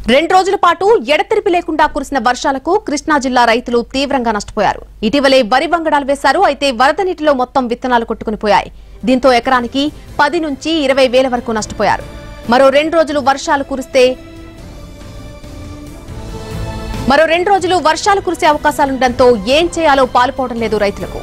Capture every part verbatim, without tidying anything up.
రెండు రోజుల పాటు ఎడతెరిపి లేకుండా కురిసిన వర్షాలకు కృష్ణా జిల్లా రైతులు తీవ్రంగా నష్టపోయారు. ఇటీవలే వరి వంగడాలు వేశారు. అయితే వరద నీటిలో మొత్తం విత్తనాలు కొట్టుకుని పోయాయి. దీంతో ఎకరానికి పది నుంచి ఇరవై వేల వరకు నష్టపోయారు. మరో రెండు రోజులు వర్షాలు కురిస్తే మరో రెండు రోజులు వర్షాలు కురిసే అవకాశాలుండటంతో ఏం చేయాలో పాలుపోవడం లేదు రైతులకు.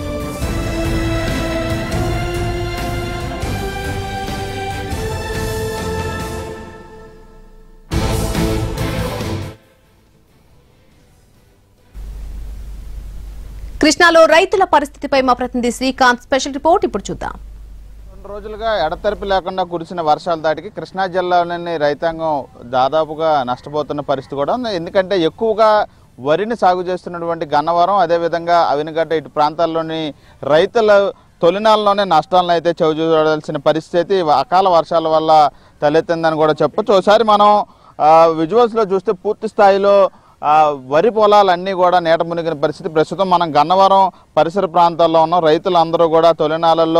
కృష్ణాలో రైతుల పరిస్థితిపై మా ప్రతినిధి శ్రీకాంత్ స్పెషల్ రిపోర్ట్ ఇప్పుడు చూద్దాం. రెండు రోజులుగా ఎడతెరిపి లేకుండా కురిసిన వర్షాల దాటికి కృష్ణా జిల్లాలోని రైతాంగం దాదాపుగా నష్టపోతున్న పరిస్థితి కూడా ఉంది. ఎందుకంటే ఎక్కువగా వరిని సాగు చేస్తున్నటువంటి గన్నవరం, అదేవిధంగా అవినగడ్డ ఇటు ప్రాంతాల్లోని రైతుల తొలినాల్లోనే నష్టాలను అయితే చవిచూడాల్సిన పరిస్థితి అకాల వర్షాల వల్ల తలెత్తిందని కూడా చెప్పొచ్చు. ఒకసారి మనం విజువల్స్లో చూస్తే పూర్తి స్థాయిలో వరి పొలాలన్నీ కూడా నీట మునిగిన పరిస్థితి. ప్రస్తుతం మనం గన్నవరం పరిసర ప్రాంతాల్లో ఉన్నాం. రైతులందరూ కూడా తొలినాళ్ళల్లో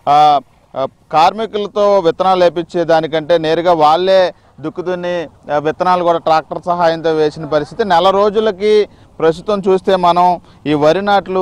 కార్మికులతో విత్తనాలు వేపించే దానికంటే నేరుగా వాళ్ళే దుక్కుదున్ని విత్తనాలు కూడా ట్రాక్టర్ సహాయంతో వేసిన పరిస్థితి. నెల రోజులకి ప్రస్తుతం చూస్తే మనం ఈ వరి నాట్లు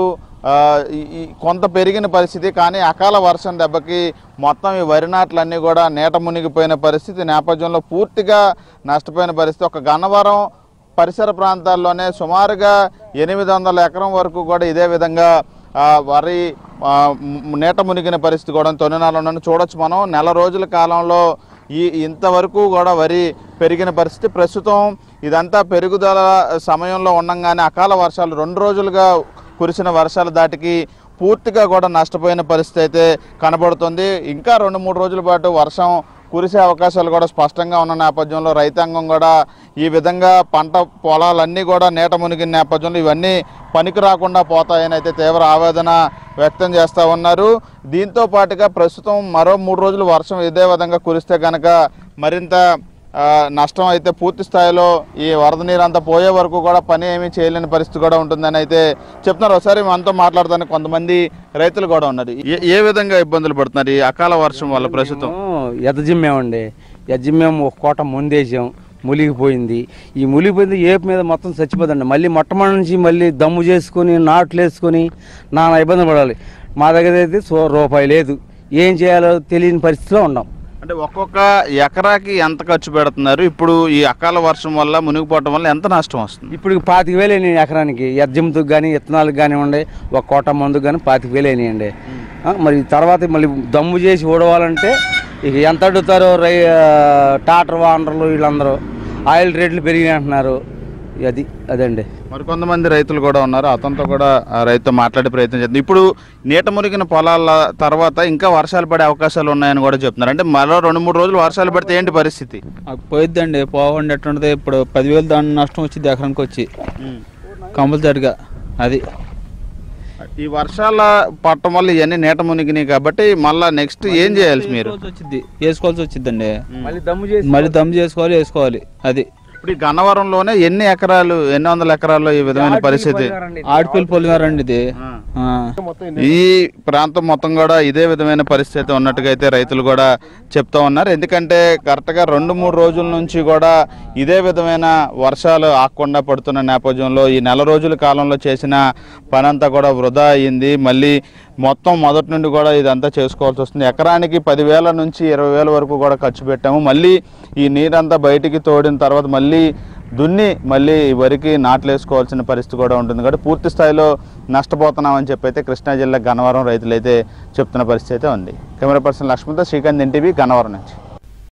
కొంత పెరిగిన పరిస్థితి. కానీ అకాల వర్షం దెబ్బకి మొత్తం ఈ వరి నాట్లన్నీ కూడా నీట మునిగిపోయిన పరిస్థితి నేపథ్యంలో పూర్తిగా నష్టపోయిన పరిస్థితి. ఒక గన్నవరం పరిసర ప్రాంతాల్లోనే సుమారుగా ఎనిమిది వందల ఎకరం వరకు కూడా ఇదే విధంగా వరి నీట మునిగిన పరిస్థితి కూడా తొలినాళ్ళను చూడొచ్చు మనం. నెల రోజుల కాలంలో ఈ ఇంతవరకు కూడా వరి పెరిగిన పరిస్థితి. ప్రస్తుతం ఇదంతా పెరుగుదల సమయంలో ఉండగానే అకాల వర్షాలు రెండు రోజులుగా కురిసిన వర్షాల దాటికి పూర్తిగా కూడా నష్టపోయిన పరిస్థితి అయితే కనబడుతుంది. ఇంకా రెండు మూడు రోజుల పాటు వర్షం కురిసే అవకాశాలు కూడా స్పష్టంగా ఉన్న నేపథ్యంలో రైతాంగం కూడా ఈ విధంగా పంట పొలాలన్నీ కూడా నీట మునిగిన నేపథ్యంలో ఇవన్నీ పనికి రాకుండా పోతాయని అయితే తీవ్ర ఆవేదన వ్యక్తం చేస్తూ ఉన్నారు. దీంతో పాటుగా ప్రస్తుతం మరో మూడు రోజులు వర్షం ఇదే విధంగా కురిస్తే కనుక మరింత నష్టం అయితే పూర్తి స్థాయిలో ఈ వరద నీరు అంతా పోయే వరకు కూడా పని ఏమీ చేయలేని పరిస్థితి కూడా ఉంటుందని అయితే చెప్తున్నారు. ఒకసారి మనతో మాట్లాడతానికి కొంతమంది రైతులు కూడా ఉన్నారు. ఏ విధంగా ఇబ్బందులు పడుతున్నారు ఈ అకాల వర్షం వల్ల? ప్రస్తుతం ఎదజిమ్మేమండి, ఎదజిమ్మేం ఒక కోట ముందేసాం, మునిగిపోయింది. ఈ మునిగిపోయింది ఏపు మీద మొత్తం చచ్చిపోతుందండి. మళ్ళీ మొట్టమొదటి నుంచి మళ్ళీ దమ్ము చేసుకొని నాట్లు వేసుకొని నానా ఇబ్బంది పడాలి. మా దగ్గర అయితే రూపాయి లేదు, ఏం చేయాలో తెలియని పరిస్థితిలో ఉన్నాం. అంటే ఒక్కొక్క ఎకరాకి ఎంత ఖర్చు పెడుతున్నారు? ఇప్పుడు ఈ అకాల వర్షం వల్ల మునిగిపోవడం వల్ల ఎంత నష్టం వస్తుంది? ఇప్పుడు పాతిక వేలు అయినాయి ఎకరానికి. ఎర్జంతుకు కానీ విత్తనాలకు కానివ్వండి, ఒక కోట మందుకు కానీ పాతిక వేలు అయినాయండి. మరి తర్వాత మళ్ళీ దమ్ము చేసి ఊడవాలంటే ఇక ఎంత అడుగుతారో రై టాటర్ వానర్లు వీళ్ళందరూ ఆయిల్ రేట్లు పెరిగినాయి అంటున్నారు. అది అదండి. మరికొంతమంది రైతులు కూడా ఉన్నారు, అతనితో కూడా రైతుతో మాట్లాడే ప్రయత్నం చేస్తుంది. ఇప్పుడు నీట మునిగిన పొలాల తర్వాత ఇంకా వర్షాలు పడే అవకాశాలు ఉన్నాయని కూడా చెప్తున్నారు. అంటే మరో రెండు మూడు రోజులు వర్షాలు పడితే ఏంటి పరిస్థితి? పోయిద్దండి, పోవండి ఎట్టుంటుంది. ఇప్పుడు పదివేలు దాని నష్టం వచ్చింది ఎకరానికి వచ్చి కంపల్సరిగా. అది ఈ వర్షాల పట్టడం వల్ల ఇవన్నీ నీట మునిగినాయి కాబట్టి మళ్ళీ నెక్స్ట్ ఏం చేయాలి? మీరు వచ్చింది వేసుకోవాల్సి వచ్చిందండి. మళ్ళీ దమ్ము చేసి మళ్ళీ దమ్ము చేసుకోవాలి వేసుకోవాలి. అది ఇప్పుడు ఈ గన్నవరంలోనే ఎన్ని ఎకరాలు ఎన్ని వందల ఎకరాల్లో ఈ విధమైన పరిస్థితి? ఆడిపిల్లి పొలిగారండి ఇది. ఈ ప్రాంతం మొత్తం కూడా ఇదే విధమైన పరిస్థితి ఉన్నట్టుగా అయితే రైతులు కూడా చెప్తా ఉన్నారు. ఎందుకంటే కరెక్ట్గా రెండు మూడు రోజుల నుంచి కూడా ఇదే విధమైన వర్షాలు ఆగకుండా పడుతున్న నేపథ్యంలో ఈ నెల రోజుల కాలంలో చేసిన పని అంతా కూడా వృధా అయ్యింది. మళ్ళీ మొత్తం మొదటి నుండి కూడా ఇదంతా చేసుకోవాల్సి వస్తుంది. ఎకరానికి పదివేల నుంచి ఇరవై వేల వరకు కూడా ఖర్చు పెట్టాము. మళ్ళీ ఈ నీరంతా బయటికి తోడిన తర్వాత మళ్ళీ దున్ని మళ్ళీ వరికి నాట్లు వేసుకోవాల్సిన పరిస్థితి కూడా ఉంటుంది. కాబట్టి పూర్తి స్థాయిలో నష్టపోతున్నామని చెప్పి అయితే కృష్ణా జిల్లా గన్నవరం రైతులు అయితే చెప్తున్న పరిస్థితి అయితే ఉంది. కెమెరా పర్సన్ లక్ష్మణ్తో శ్రీకాంత్, ఎన్టీవీ గన్నవరం నుంచి.